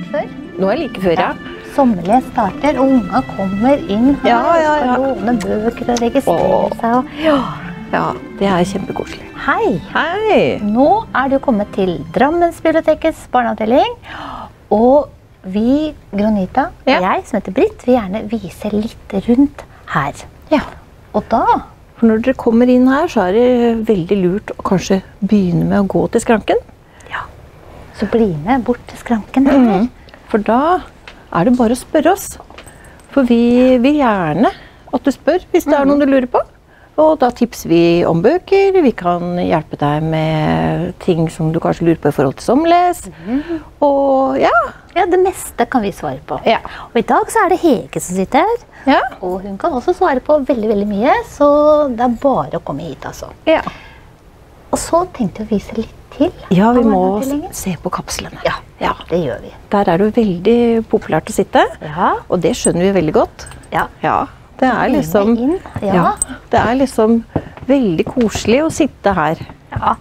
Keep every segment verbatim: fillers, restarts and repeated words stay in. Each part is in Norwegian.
før. Nå er like før, ja. Sommerles starter, og unga kommer inn her, Ja, ja, ja. skal låne bøker og registrere Åh. seg. Og... Ja. Ja, det er kjempekoselig. Hei! Hei! Nå er du kommet til Drammensbibliotekets barneavdeling, og vi, Gronita, og Ja. jeg, som heter Britt, vil gjerne vise litt rundt her. Ja. Og da, For når dere kommer inn her, så er det veldig lurt å kanskje begynne med å gå til skranken. ja, så bli med bort til skranken. Mm. For da er det bare å spørre oss. For vi vil gjerne at du spør hvis det er noe du lurer på. Og da tipser vi om bøker, vi kan hjelpe deg med ting som du kanskje lurer på i forhold til sommerles. Og ja. Ja, det meste kan vi svare på. Ja. Og i dag så er det Hege som sitter her, Ja. og hun kan også svare på veldig, veldig mye, så det er bare å komme hit, altså. Ja. Og så tenkte jeg å vise litt til. Ja, vi av må barneavdelingen. se på kapslene. Ja, Ja. det gjør vi. Der er det jo veldig populært å sitte, Ja, og det skjønner vi veldig godt. ja. Ja, det er Bli med liksom, inn. Ja. ja, det er liksom veldig koselig å sitte her. Ja.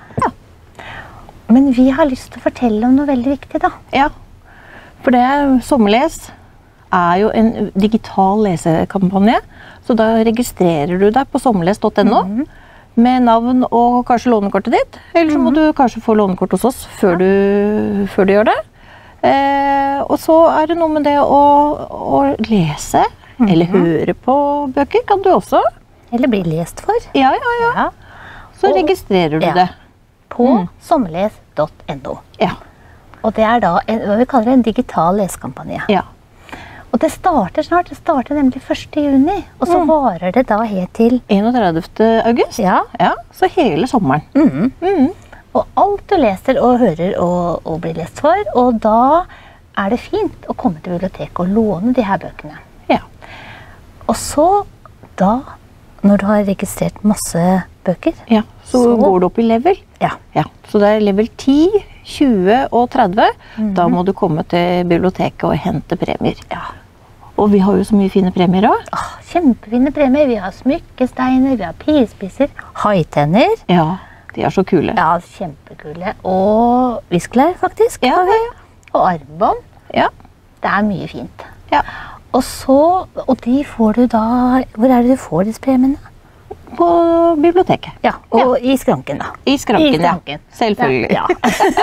Men vi har lyst til å fortelle om noe veldig viktig, da. Ja, for det Sommerles er jo en digital lesekampanje, så da registrerer du deg på sommerles punktum no med navn og kanskje lånekortet ditt, eller så må du kanskje få lånekort hos oss før du, før du gjør det. Eh, og så er det noe med det å, å lese, eller høre på bøker kan du også. Eller bli lest for. Ja, ja, ja. Ja. Så Og- registrerer du ja. det. På sommerles punktum no. Ja, Og det er da en, hva vi kaller en digital lesekampanje. ja. Og det starter snart. Det starter nemlig første juni. Og så varer det da helt til enogtredivte august. Ja. Ja, så hele sommeren. Mhm. Mhm. Og alt du leser og hører og, og blir lest for. Og da er det fint å komme til biblioteket og låne de her bøkene. Ja. Og så da, når du har registrert masse bøker, Ja, så, Så- går du opp i level. ja, Ja, så det er level ti, tjue og tretti. Da må du komme til biblioteket og hente premier. ja. Og vi har jo så mye fine premier også. Ah, kjempefine premier. Vi har smykkesteiner, vi har pilspisser, haitenner. Ja, de er så kule. Ja, kjempekule. Og viskelær, faktisk. Ja, har vi. ja, ja. Og armbånd. Ja. Det er mye fint. Ja. Og så, og de får du da, hvor er det du får disse premiene? På biblioteket. Ja, og i skranken da. I skranken, I skranken. ja. Selvfølgelig. Ja.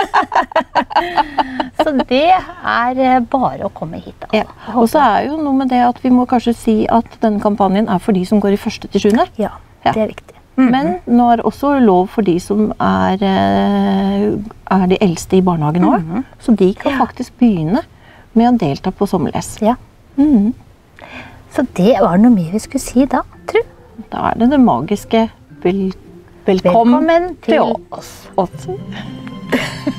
Så det er eh, bare å komme hit da. Ja. Og så er jo noe med det at vi må kanskje si at denne kampanjen er for de som går i første til sjuende. Ja, Ja. det er viktig. Men nå er det også lov for de som er, eh, er de eldste i barnehagen også. Så de kan Ja. faktisk begynne med å delta på sommerles. Ja. Mhm. Så det var noe mer vi skulle si da, tro. Da er det det magiske vel, velkommen, Velkommen til til oss. oss.